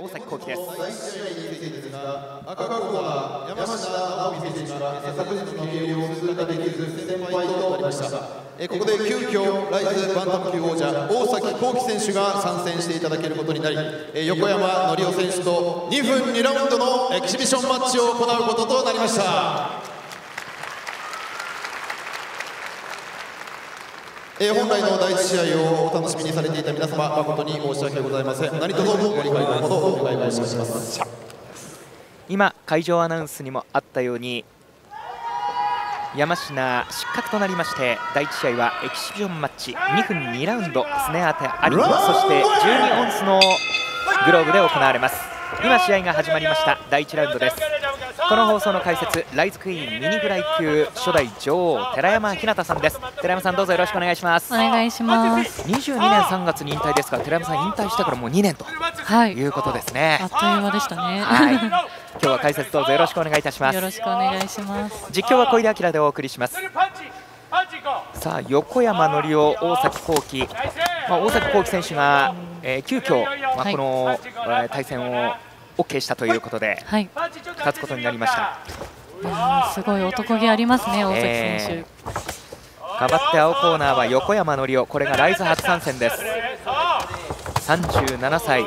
大崎幸輝です。 赤コーナー山下直美選手が昨日の計量を通過できず先輩となりました。ここで急遽ライズバンタム級王者大崎幸輝選手が参戦していただけることになり、横山典夫選手と2分2ラウンドのエキシビションマッチを行うこととなりました。本来の第1試合をお楽しみにされていた皆様、誠に申し訳ございません。何卒ご理解のほどお願い申し上げます。 今会場アナウンスにもあったように山科失格となりまして、第1試合はエキシビションマッチ2分2ラウンドスネア当てあり、そして12オンスのグローブで行われます。今試合が始まりました。第1ラウンドです。この放送の解説、ライズクイーンミニフライ級初代女王寺山ひなたさんです。寺山さん、どうぞよろしくお願いします。 お願いします。 22年3月に引退ですが、寺山さん引退してからもう2年ということですね。 あっという間でしたね。 はい、今日は解説どうぞよろしくお願いいたします。 よろしくお願いします。 実況は小出明でお送りします。さあ、横山典夫、大崎幸輝、大崎幸輝選手が、急遽、この、対戦をOK したということで、勝つことになりました。 すごい男気ありますね、大崎選手。かわって青コーナーは横山典夫、これがライズ初参戦です。37歳。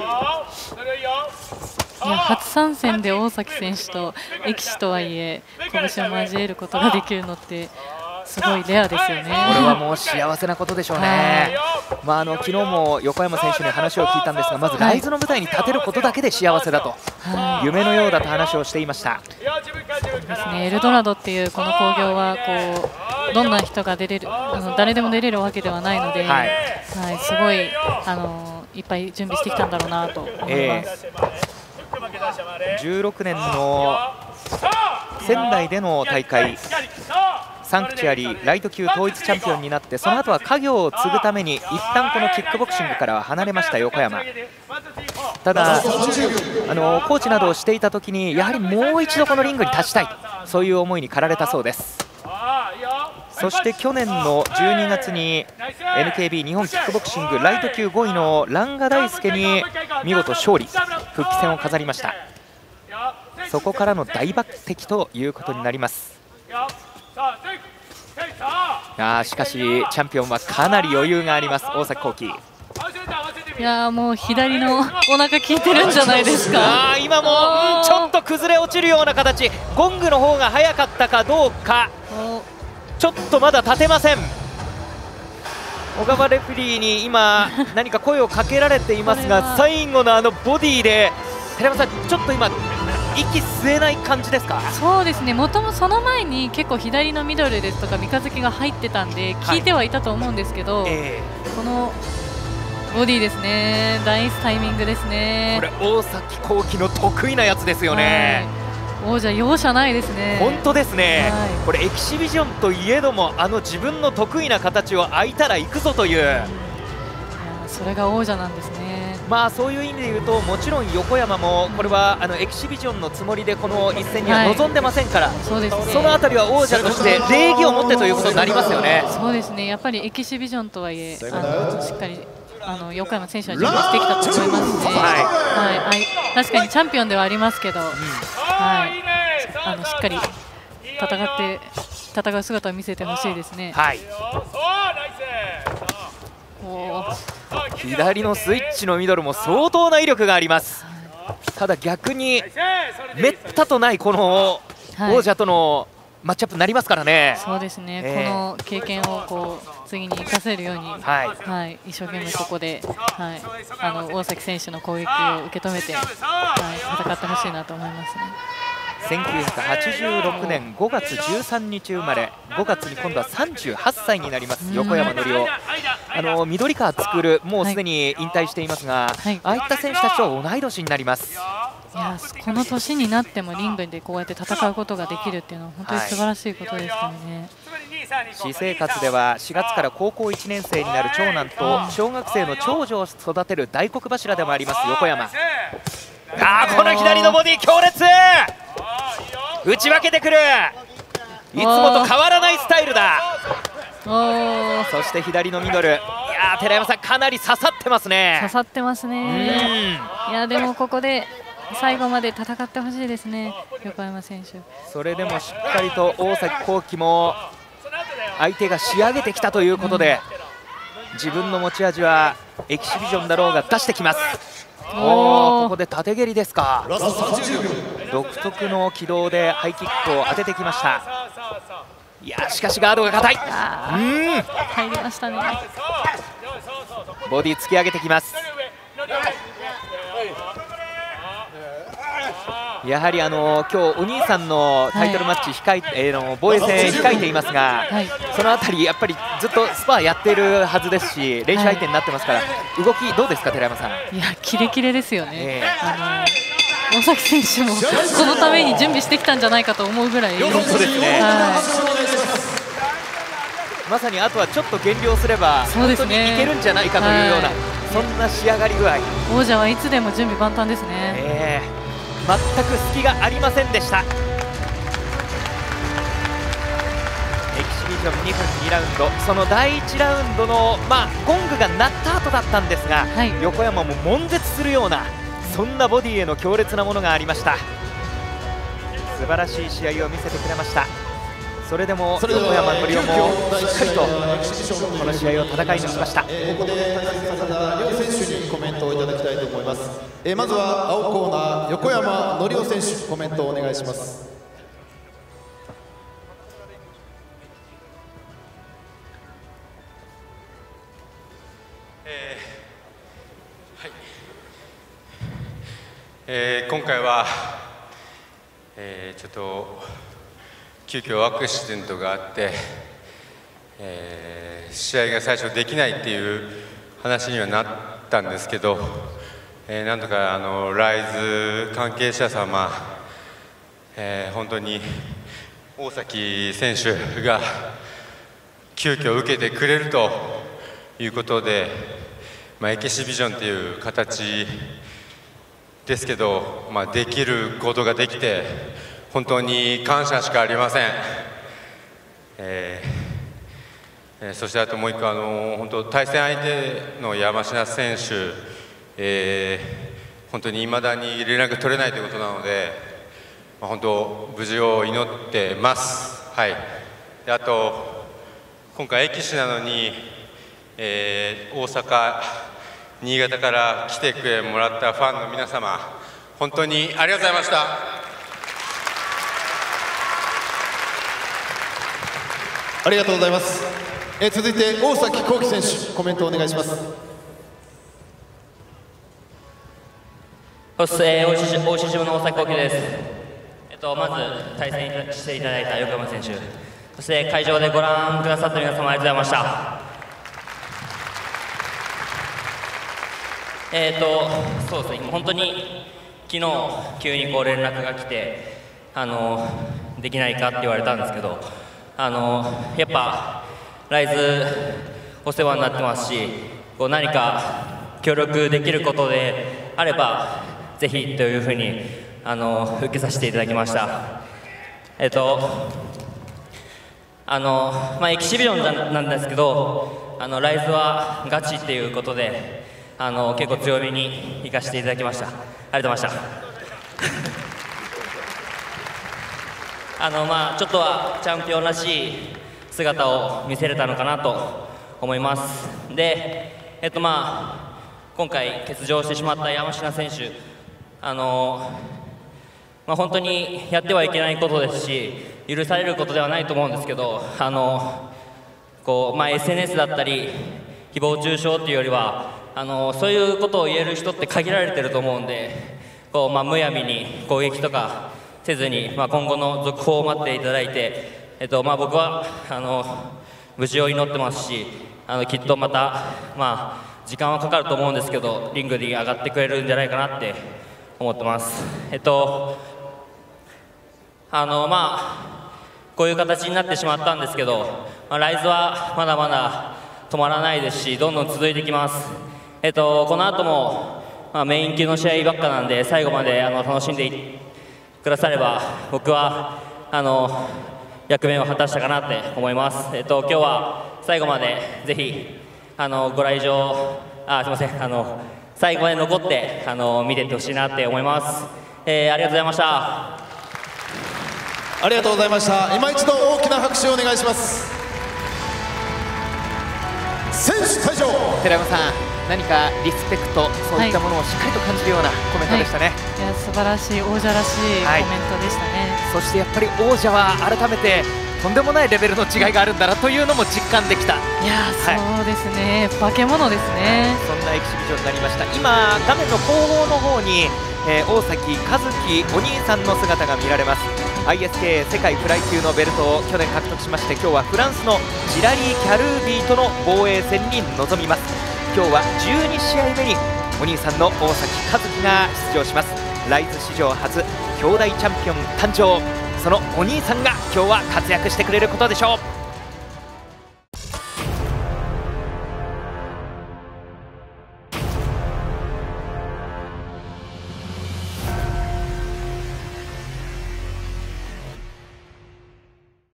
初参戦で大崎選手とエキシとはいえ拳を交えることができるのってすごいレアですよね。 これはもう幸せなことでしょうね。昨日も横山選手に話を聞いたんですが、まずライズの舞台に立てることだけで幸せだと、夢のようだと話をしていました。 そうですね、エルドラドっていうこの興行はどんな人が出れる、誰でも出れるわけではないので、すごいいっぱい準備してきたんだろうなと思います。 16年の仙台での大会、サンクチュアリーライト級統一チャンピオンになって、その後は家業を継ぐために一旦このキックボクシングからは離れました横山。ただコーチなどをしていた時にやはりもう一度このリングに立ちたい、そういう思いに駆られたそうです。そして去年の12月に NKB 日本キックボクシングライト級5位のランガ大輔に見事勝利、復帰戦を飾りました。そこからの大抜擢ということになります。しかしチャンピオンはかなり余裕があります、大崎幸輝。 いやもう左のお腹効いてるんじゃないですか。 今もちょっと崩れ落ちるような形、ゴングの方が早かったかどうか、ちょっとまだ立てません。小川レフェリーに今何か声をかけられていますが、最後のボディで寺山さん、ちょっと今息吸えない感じですか。 そうですね、もともとその前に結構左のミドルですとか三日月が入ってたんで効いてはいたと思うんですけど、このボディですね、ナイスタイミングですね。 これ大崎幸輝の得意なやつですよね。 王者容赦ないですね。 本当ですね。これエキシビジョンといえども自分の得意な形を空いたら行くぞという、 それが王者なんですね。 そういう意味で言うと、もちろん横山もこれはエキシビジョンのつもりでこの一戦には臨んでませんから、そのあたりは王者として礼儀を持ってということになりますよね。 そうですね、やっぱりエキシビジョンとはいえしっかり横山選手は準備してきたと思いますし、確かにチャンピオンではありますけど、しっかり戦う姿を見せてほしいですね。 左のスイッチのミドルも相当な威力があります。ただ逆にめったとないこの王者とのマッチアップになりますからね。 そうですね、この経験を次に生かせるように、一生懸命ここで、大崎選手の攻撃を受け止めて、戦ってほしいなと思いますね。 1986年5月13日生まれ、5月に今度は38歳になります横山典夫。緑川作、もうすでに引退していますが、ああいった選手たちと同い年になります。 この年になってもリングでこうやって戦うことができるっていうのは本当に素晴らしいことですよね。 私生活では4月から高校1年生になる長男と小学生の長女を育てる大黒柱でもあります横山。この左のボディ強烈、打ち分けてくる、いつもと変わらないスタイルだ。そして左のミドル、 やー、寺山さん、かなり刺さってますね。 刺さってますね。いやでもここで最後まで戦ってほしいですね、横山選手。 それでもしっかりと大崎幸輝も相手が仕上げてきたということで、自分の持ち味はエキシビジョンだろうが出してきます。ここで縦蹴りですか。独特の軌道でハイキックを当ててきました。いやしかしガードが硬い。 入りましたね。 ボディ突き上げてきます。やはり今日お兄さんのタイトルマッチ防衛戦控えていますが、そのあたりやっぱりずっとスパーやっているはずですし、練習相手になってますから、動きどうですか、寺山さん。 いやキレキレですよね。大崎選手もこのために準備してきたんじゃないかと思うぐらい。 そうですね。まさにあとはちょっと減量すれば本当にいけるんじゃないかというような、そんな仕上がり具合。 王者はいつでも準備万端ですね。 全く隙がありませんでした。エキシビジョン2分2ラウンド、その第1ラウンドの、ゴングが鳴った後だったんですが、横山も悶絶するようなそんなボディへの強烈なものがありました。素晴らしい試合を見せてくれました。それでも横山則夫もしっかりとこの試合を戦い抜きました。 ここで対戦させた両選手にコメントをいただきたいと思います。まずは青コーナー横山則夫選手、コメントをお願いします。 今回は、ちょっと急遽アクシデントがあって、試合が最初できないっていう話にはなったんですけど、なんとかライズ関係者様、本当に大崎選手が急遽受けてくれるということで、エキシビジョンという形ですけど、できることができて本当に感謝しかありません。そしてあともう一個、本当対戦相手の山科選手、本当に未だに連絡取れないということなので、本当無事を祈ってます。であと今回駅士なのに、大阪新潟から来てくれもらったファンの皆様、本当にありがとうございました。 ありがとうございます。続いて大崎幸輝選手、コメントをお願いします。 お久しぶりの大崎幸輝です。まず対戦していただいた横山選手、そして会場でご覧くださった皆様、ありがとうございました。そうですね、本当に昨日急に連絡が来て、できないかって言われたんですけど、やっぱライズお世話になってますし、何か協力できることであればぜひというふうに受けさせていただきました。エキシビジョンなんですけど、ライズはガチっていうことで結構強めに行かせていただきました。ありがとうございました。ちょっとはチャンピオンらしい姿を見せれたのかなと思います。で、今回欠場してしまった山科選手、本当にやってはいけないことですし、許されることではないと思うんですけど、SNS だったり誹謗中傷っていうよりはそういうことを言える人って限られてると思うんで、むやみに攻撃とかせずに、今後の続報を待っていただいて、僕は無事を祈ってますし、きっとまた、時間はかかると思うんですけど、リングに上がってくれるんじゃないかなって思ってます。こういう形になってしまったんですけど、ライズはまだまだ止まらないですし、どんどん続いてきます。この後も、メイン級の試合ばっかなんで、最後まで楽しんでくだされば、僕は役目を果たしたかなって思います。今日は最後までぜひご来場、すみません、最後まで残って見ていってほしいなって思います。ありがとうございました。 ありがとうございました。今一度大きな拍手をお願いします。選手退場。 寺山さん、何かリスペクト、そういったものをしっかりと感じるようなコメントでしたね。 いや、素晴らしい王者らしいコメントでしたね。 そしてやっぱり王者は改めてとんでもないレベルの違いがあるんだなというのも実感できた。 いや、そうですね、化け物ですね。 そんなエキシビジョンになりました。今画面の後方の方に、大崎和樹お兄さんの姿が見られます。 ISK 世界フライ級のベルトを去年獲得しまして、今日はフランスのジラリー・キャルービーとの防衛戦に臨みます。今日は12試合目にお兄さんの大崎和樹が出場します。ライズ史上初兄弟チャンピオン誕生、そのお兄さんが今日は活躍してくれることでしょう。